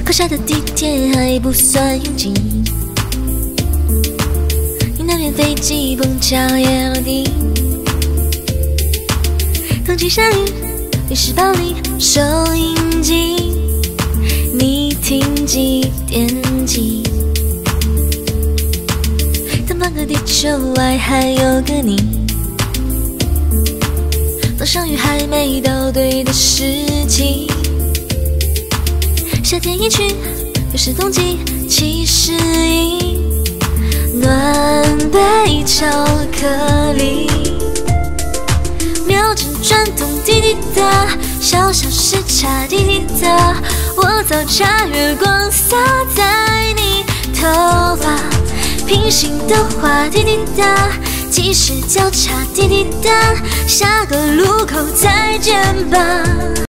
快下的地铁还不算拥挤，你那边飞机碰巧也落地。空气下雨，历史暴力，收音机，你听几点几？当半个地球外还有个你，风上雨还没到对的时期。夏天一去，又是冬季71，暖杯巧克力，秒针转动滴滴答，小小时差滴滴答，我早茶月光洒在你头发，平行的话滴滴答，计时交叉滴滴答，下个路口再见吧。